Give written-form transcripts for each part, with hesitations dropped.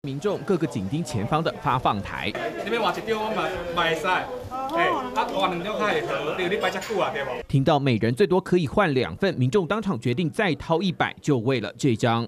民众各个紧盯前方的发放台。 你要换一张嘛，卖使。换2张会好，你摆遮久啊，对不？ 听到每人最多可以换2份，民众当场决定再掏100，就为了这张。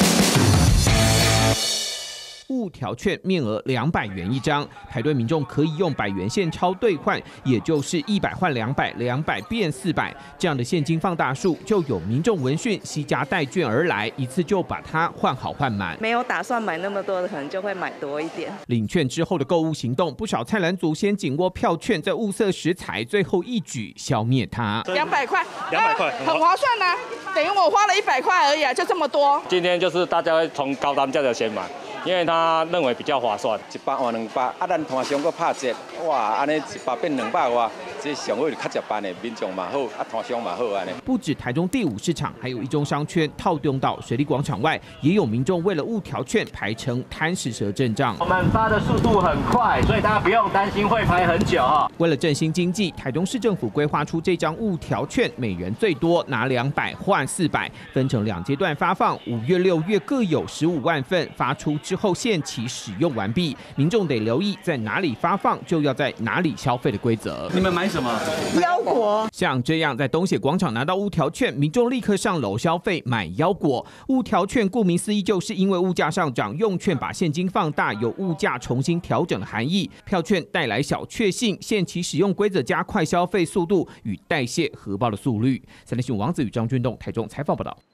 物条券面额200元一张，排队民众可以用100元现钞兑换，也就是100换200，200变400，这样的现金放大术，就有民众闻讯惜家带券而来，一次就把它换好换满。 没有打算买那么多的，可能就会买多一点。 领券之后的购物行动，不少菜篮族先紧握票券，再物色食材，最后一举消灭它。 200块 ，200块， 很划算啊！等于我花了100块而已啊，就这么多。 今天就是大家会从高单价的先买。因为他认为比较划算，100换200，啊，咱摊商搁拍折，哇，安尼100变200哇，这上好就较值班的民众嘛好，啊，摊商嘛好安尼。 不止台中第5市场，还有一中商圈、套用到水利广场外，也有民众为了物条券排成贪食蛇阵仗。 我们发的速度很快，所以大家不用担心会排很久。 为了振兴经济，台中市政府规划出这张物条券，每人最多拿200换400，分成2阶段发放，5月、6月各有15万份，发出之后限期使用完毕，民众得留意在哪里发放就要在哪里消费的规则。 你们买什么？ 腰果。 像这样在东协广场拿到物条券，民众立刻上楼消费买腰果。物条券顾名思义，就是因为物价上涨，用券把现金放大，有物价重新调整的含义。票券带来小确幸，限期使用规则加快消费速度与代谢荷包的速率。3立新闻王子与张俊栋台中采访报道。